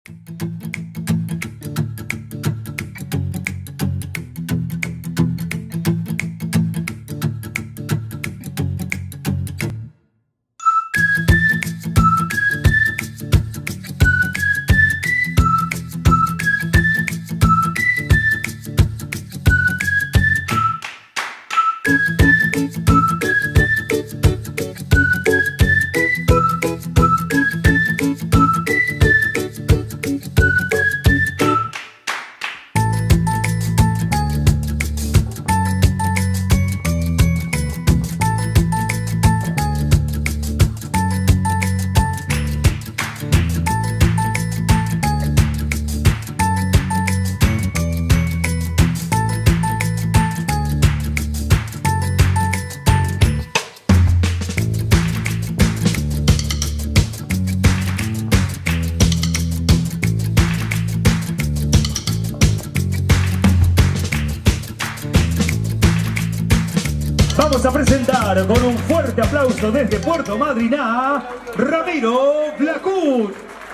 Vamos a presentar con un fuerte aplauso desde Puerto Madryn a Ramiro Blacutt.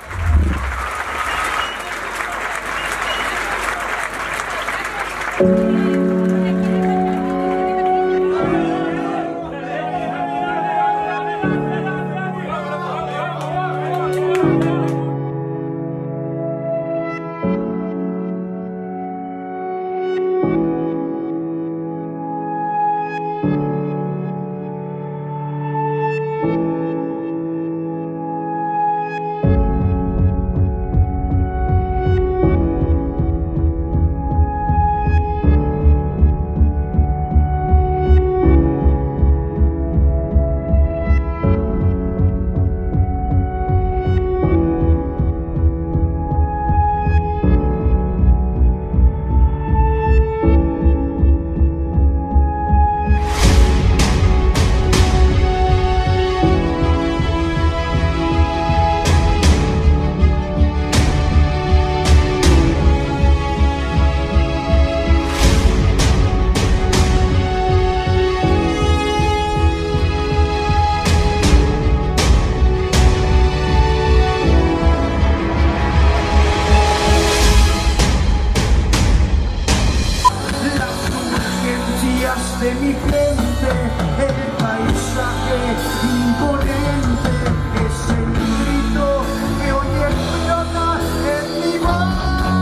De mi frente, el paisaje imponente es el grito que hoy explota en mi voz.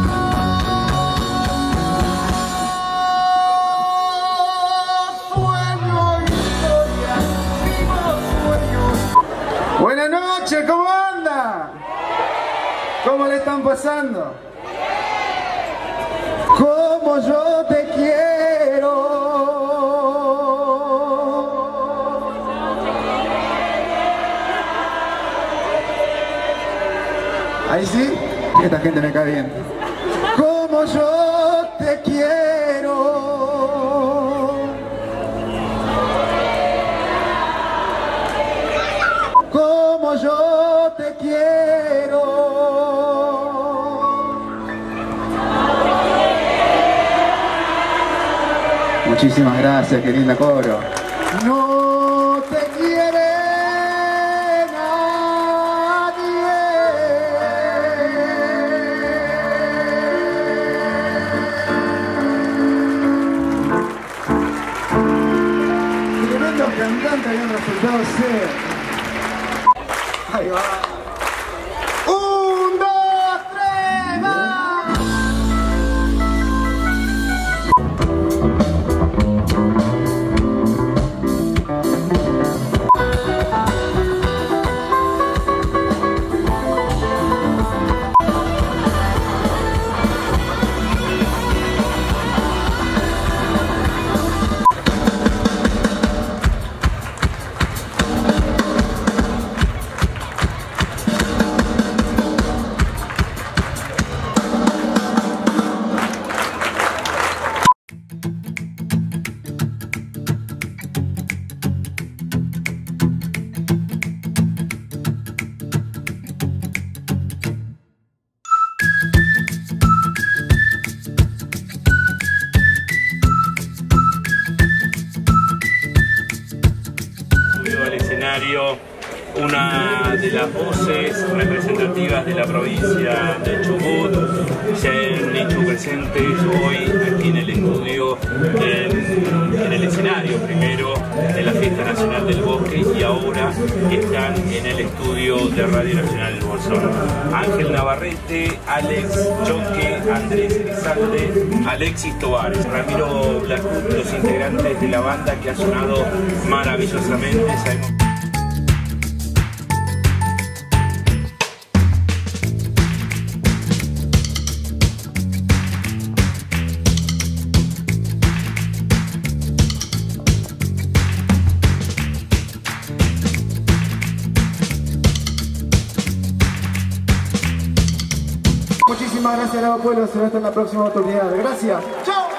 Sueño historias, vivo sueños. Buenas noches, ¿cómo anda? ¿Cómo le están pasando? Como yo te quiero. Ahí sí, esta gente me cae bien. Como yo te quiero. Como yo te quiero. Muchísimas gracias, qué linda coro. No te quiere nadie. Tremendo cantante habían resultado ser. Ahí va. Un, dos, tres, va. Subido al escenario una de las voces representativas de la provincia de Chubut, se han hecho presentes hoy aquí en el estudio, en el escenario primero de la Fiesta Nacional del Bosque, y ahora están en el estudio de Radio Nacional del Bolsón. Ángel Navarrete, Alex Choque, Andrés Elizalde, Alexis Tobar, Ramiro Blacutt, los integrantes de la banda que ha sonado maravillosamente. Muchísimas gracias, Lago Puelo. Será hasta en la próxima oportunidad. Gracias. ¡Chao!